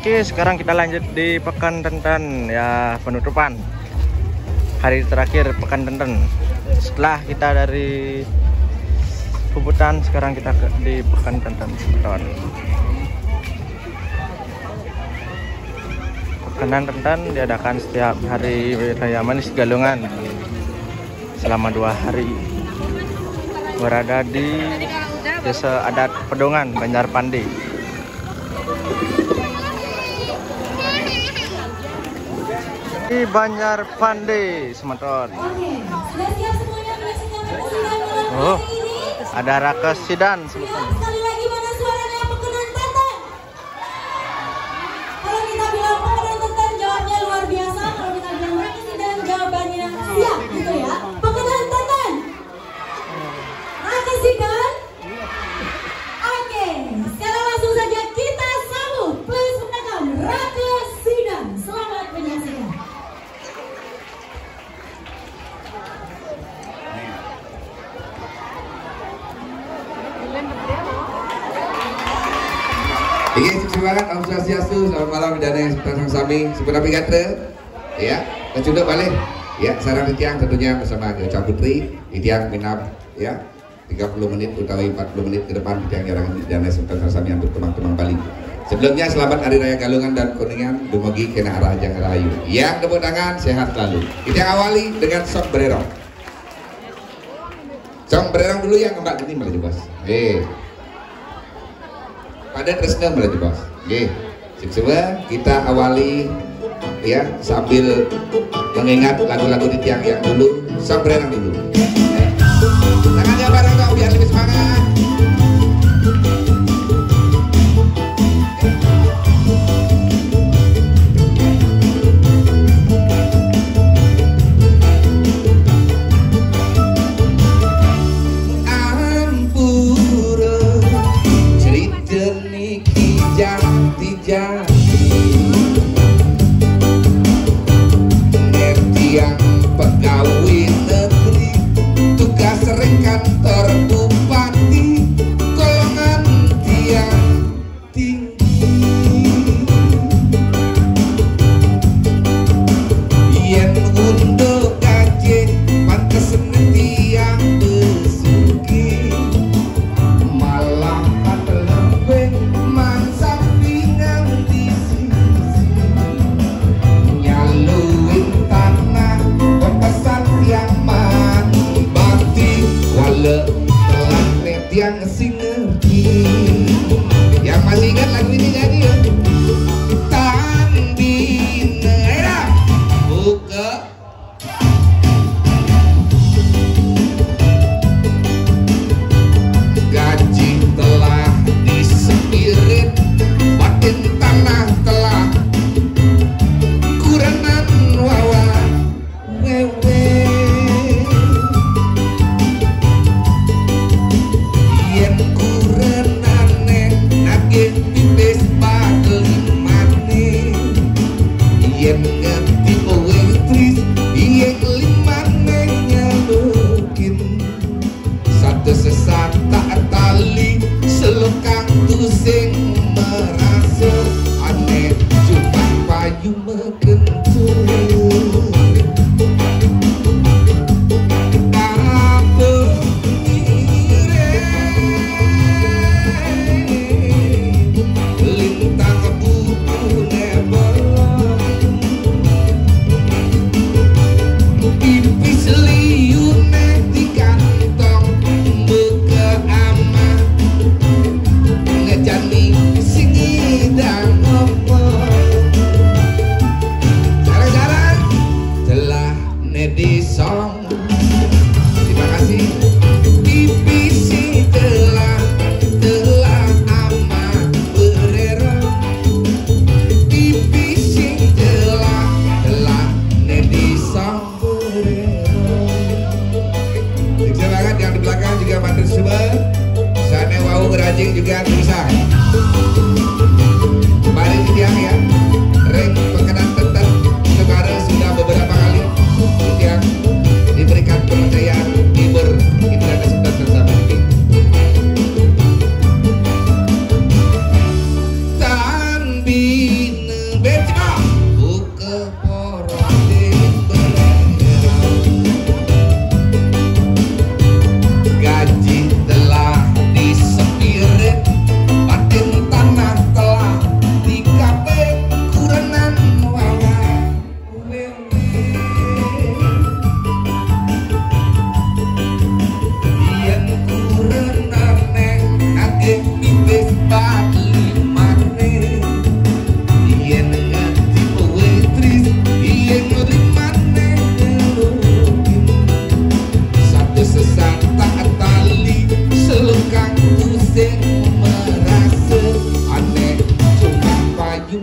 Oke, sekarang kita lanjut di Pekan Tenten ya, penutupan hari terakhir Pekan Tenten. Setelah kita dari Puputan, sekarang kita di Pekan Tenten. Pekan Tenten diadakan setiap hari Raya Manis Galungan selama 2 hari. Berada di Desa Adat Pedongan, Banjar Pandi. Di Banjar Pandi, Semeton. Oh, ada Raka Sidan, Semeton. Sekali lagi mana suaranya Pekenan Tenten? Kalau kita bilang Pekenan Tenten jawabnya luar biasa. Kalau kita bilang Raka Sidan jawabannya siap gitu ya. Pekenan Tenten. Raka Sidan. Oke, sekarang langsung saja kita sambut. Please welcome Raka Sidan. Selamat menyaksikan. Oke, semangat, Om Swastiastu, selamat malam dan yang sami sempurna pigatra. Ya, kecunduk balik. Ya, sarang tiang tentunya bersama ke Cak Putri, tiang minap ya 30 menit utawi 40 menit ke depan tiang jarang dan sempurna sami untuk teman-teman Bali. Sebelumnya selamat Hari Raya Galungan dan Kuningan, dumugi kena arah Jang Rahayu. Yang tepuk tangan sehat selalu. Kita awali dengan Sok Bererong. Sok Bererong dulu yang Mbak Gini malah bos. Pada Tresna berarti bos. Oke, semua kita awali ya sambil mengingat lagu-lagu di tiang yang dulu. Sampai dulu. Tangannya bareng dong biar lebih semangat. Yang pegawai negeri tugas sering kantor bupati golongan tiang tinggi yen undo gaji pantes tiang besuki malah lebih mangsa pinang di sisi nyaluin tanah pesan yang mati bakti wala telah yang sing ngerti yang masih ingat lagu ini nyanyi ya Tambina era buka gaji telah disepirit batin tanah telah kurenan wawa wewe yen kurenane nagih pipis pagelimane yen ngerti kowe tris yen limane nyalukin satu sesat tak tali selekang tusing merasa aneh cuma payu mekentur juga bisa. Mari tiang ya, reng Pekenan Tenten sekarang sudah beberapa kali tiang diberikan kepercayaan hibur kita kesempatan bersama ini. Tambina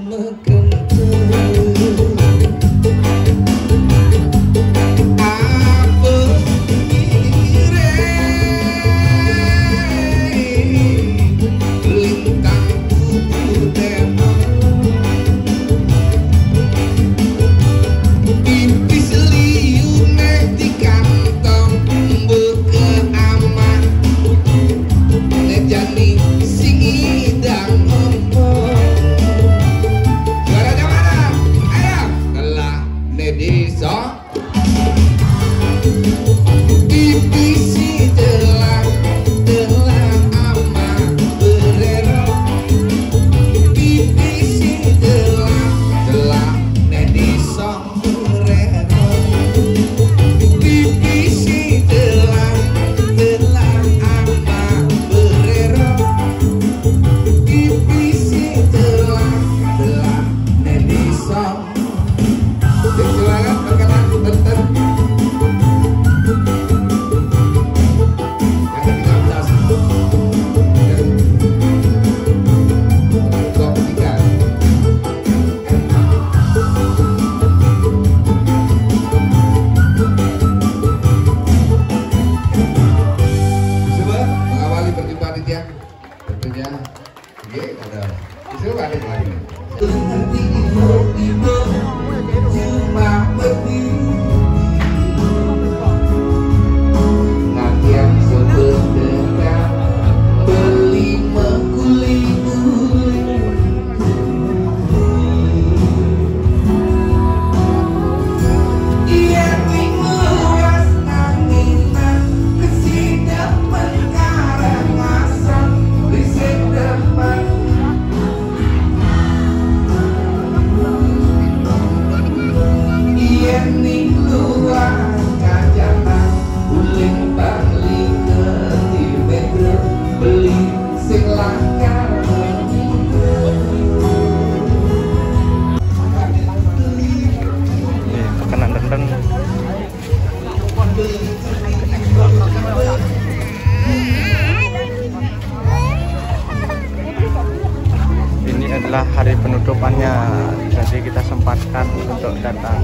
Ini adalah hari penutupannya, jadi kita sempatkan untuk datang.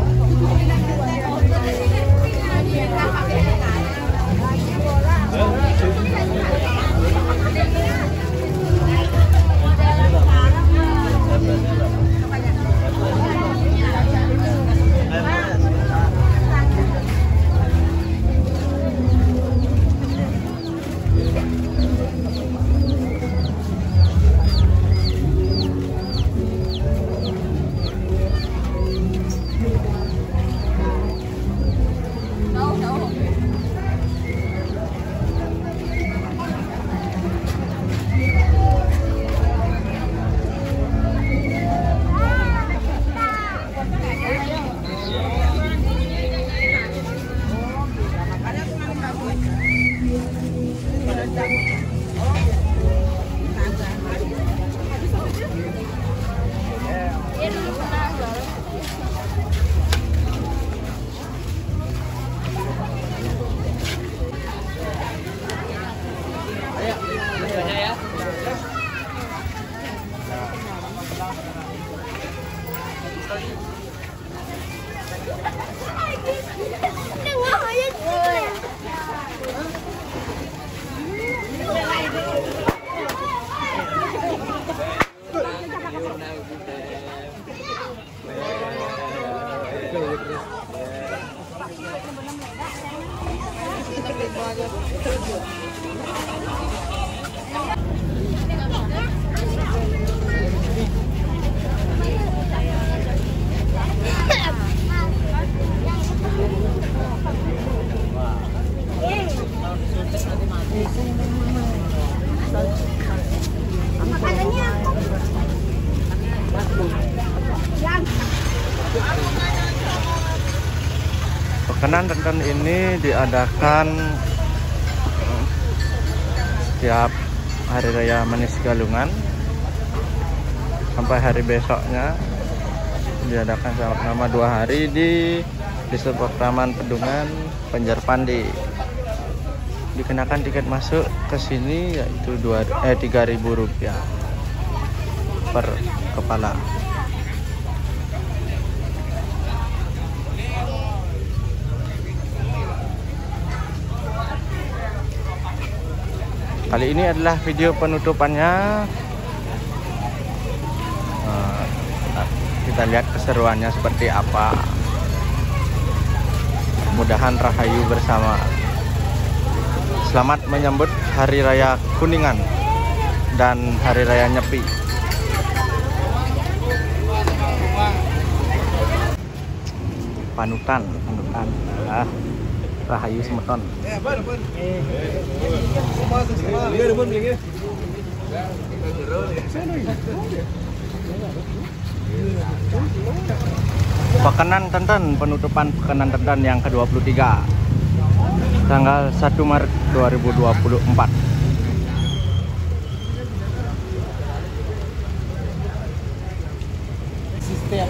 Pekenan Renten ini diadakan setiap hari raya Manis Galungan sampai hari besoknya, diadakan selama 2 hari di Desa Taman Pedungan, Banjarpandi. Dikenakan tiket masuk ke sini yaitu Rp3.000 per kepala. Kali ini adalah video penutupannya. Kita lihat keseruannya seperti apa. Mudahan rahayu bersama. Selamat menyambut Hari Raya Kuningan dan Hari Raya Nyepi. Panutan. Rahayu semeton. Pekenan Tenten, penutupan Pekenan Tenten yang ke-23 tanggal 1 Maret 2024. Sistem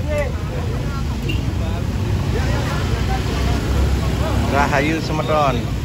Rahayu semeton.